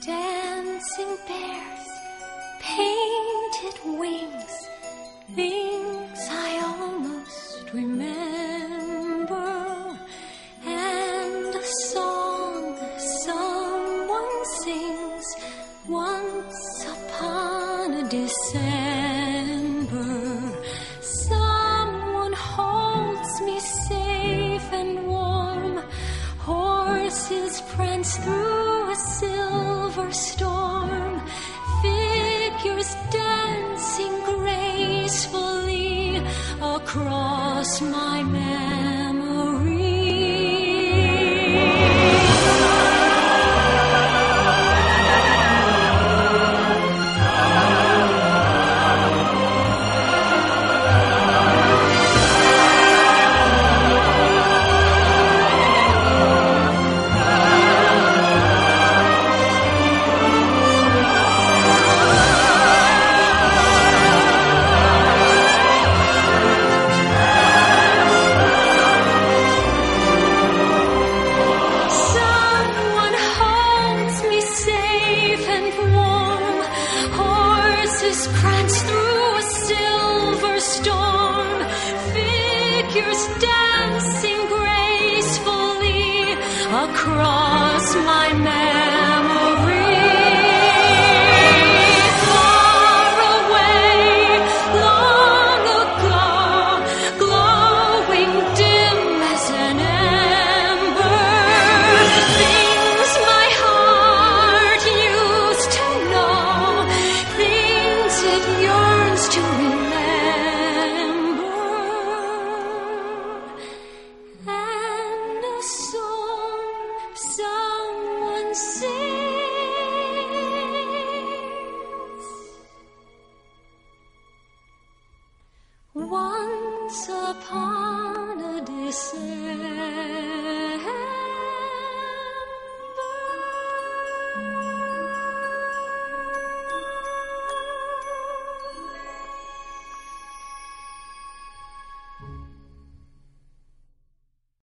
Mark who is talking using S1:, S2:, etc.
S1: Dancing bears, painted wings, things I almost remember, and a song someone sings once upon a December. Someone holds me safe and warm, horses prance through a silver storm, figures dancing gracefully across my memory. Prance through a silver storm, figures dancing gracefully across my memory. Far away, long ago, glowing dim as an ember, things my heart used to know, it yearns to remember, and a song someone sings once upon a December.